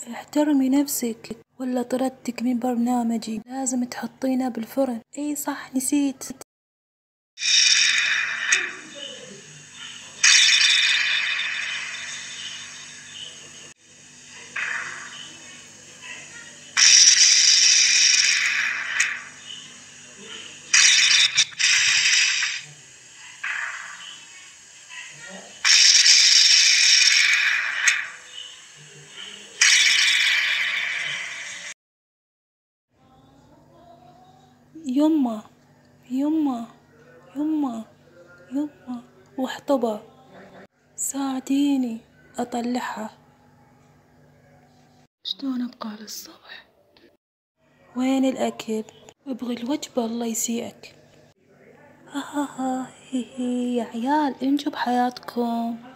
احترمي نفسك ولا طردتك من برنامجي. لازم تحطينه بالفرن. اي صح نسيت. يما يما يما يما واحطبها. ساعديني اطلعها. شلون ابقى للصبح؟ وين الاكل؟ ابغي الوجبة الله يسيئك. ها ها ها هي هي يا عيال انجوا بحياتكم.